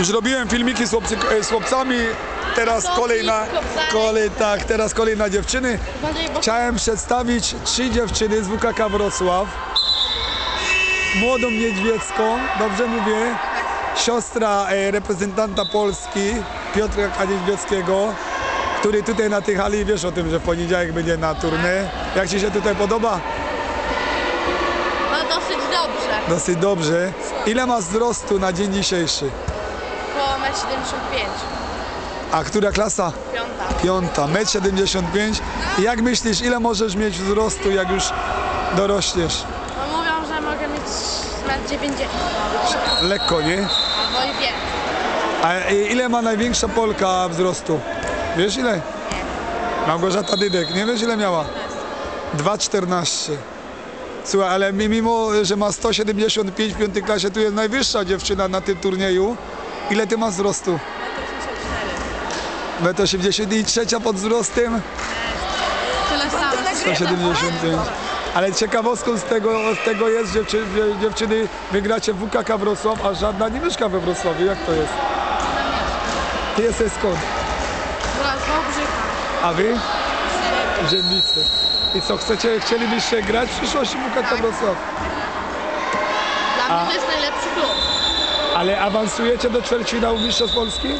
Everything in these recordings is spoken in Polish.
Już robiłem filmiki z chłopcami, teraz kolej na dziewczyny. Chciałem przedstawić 3 dziewczyny z WKK Wrocław. Młodą niedźwiecką, dobrze mówię, siostra reprezentanta Polski, Piotra Niedźwieckiego, który tutaj na tej hali, wiesz o tym, że w poniedziałek będzie na turnę. Jak Ci się tutaj podoba? No dosyć dobrze. Dosyć dobrze. Ile ma wzrostu na dzień dzisiejszy? Około 1,75 m. A która klasa? Piąta. 1,75 m. I jak myślisz, ile możesz mieć wzrostu, jak już dorośniesz? No mówią, że mogę mieć 1,90 m. Lekko, nie? Albo i więcej. A ile ma największa Polka wzrostu? Wiesz ile? Nie. Małgorzata Dydek. Nie wiesz ile miała? 2,14. Słuchaj, ale mimo, że ma 175 w 5 klasie, tu jest najwyższa dziewczyna na tym turnieju. Ile ty masz wzrostu? 1,84 m. I trzecia pod wzrostem? Tyle samo. 175. Ale ciekawostką z tego jest, że dziewczyny wygracie w WKK Wrocław, a żadna nie mieszka we Wrocławiu. Jak to jest? Ty jesteś skąd? Z Wałbrzycha. A wy? Ziemnicy. I co, chcielibyście grać w przyszłości w WKK Wrocław? Dla mnie to jest najlepszy klub. Ale awansujecie do ćwierćfinału Mistrzostw Polski?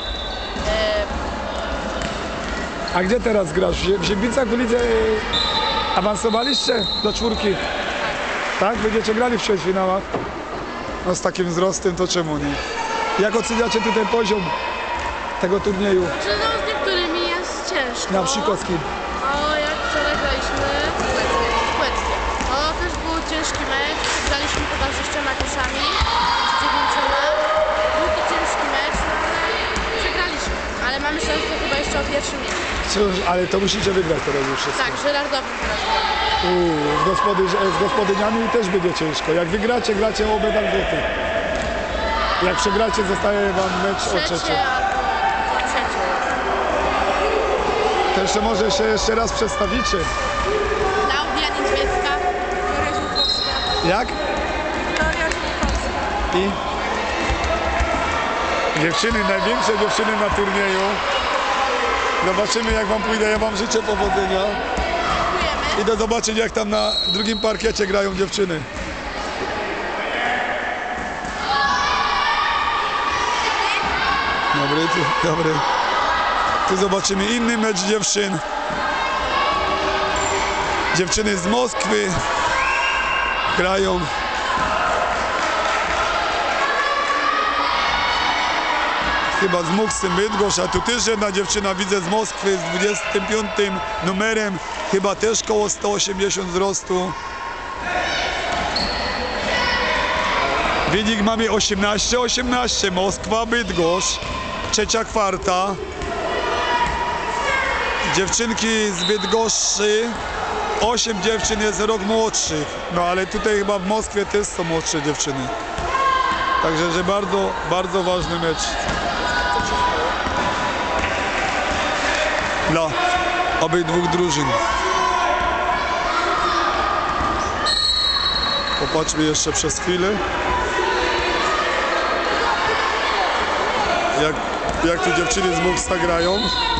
A gdzie teraz grasz? W Ziemnicach w lidze awansowaliście do czwórki? Tak? Będziecie grali w ćwierćfinałach? No z takim wzrostem to czemu nie? Jak oceniacie tutaj poziom tego turnieju? Czy no z niektórymi jest ciężko. Na przykład z kim? O, jak wczoraj graliśmy z Płeckiem. To też był ciężki mecz. Graliśmy poza 6 koszami, z 9. Był to ciężki mecz, no ale przegraliśmy. Ale mamy szansę chyba jeszcze o pierwszym miejscu. Cóż, ale to musicie wygrać teraz już wszystko. Tak, Żyrardowym teraz. Z gospodyniami też będzie ciężko. Jak wygracie, gracie o medal złoty. Jak przegracie, zostaje wam mecz o trzecie. Trzecie albo trzecie. To jeszcze może się jeszcze raz przedstawicie. Klaudia Niedźwiecka. Wiktoria Żółkowska. Jak? Wiktoria Żółkowska. I? Dziewczyny, największe dziewczyny na turnieju. Zobaczymy jak wam pójdzie, ja wam życzę powodzenia. Dziękujemy. I do zobaczenia jak tam na drugim parkiecie grają dziewczyny. Dobry. Tu zobaczymy inny mecz dziewczyn. Dziewczyny z Moskwy grają. Chyba z Muksem Bydgoszcz, a tu też jedna dziewczyna widzę z Moskwy z 25 numerem, chyba też koło 180 wzrostu. Wynik mamy 18-18, Moskwa, Bydgoszcz, trzecia kwarta. Dziewczynki z Bydgoszczy, 8 dziewczyn jest rok młodszych, no ale tutaj chyba w Moskwie też są młodsze dziewczyny. Także, że bardzo, bardzo ważny mecz. Dla obydwu drużyn. Popatrzmy jeszcze przez chwilę. Jak tu dziewczyny z Muksta grają.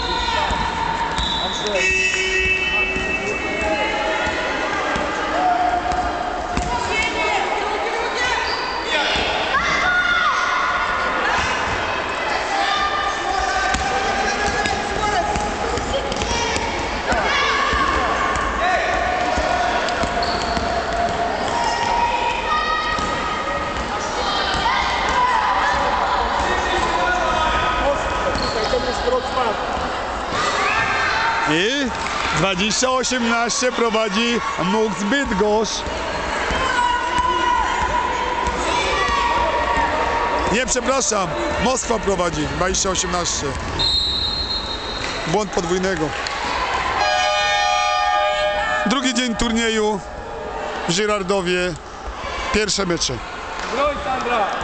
I 20-18 prowadzi Muks Bydgoszcz. Nie, przepraszam, Moskwa prowadzi 20-18. Błąd podwójnego. Drugi dzień turnieju w Żyrardowie. Pierwsze mecze.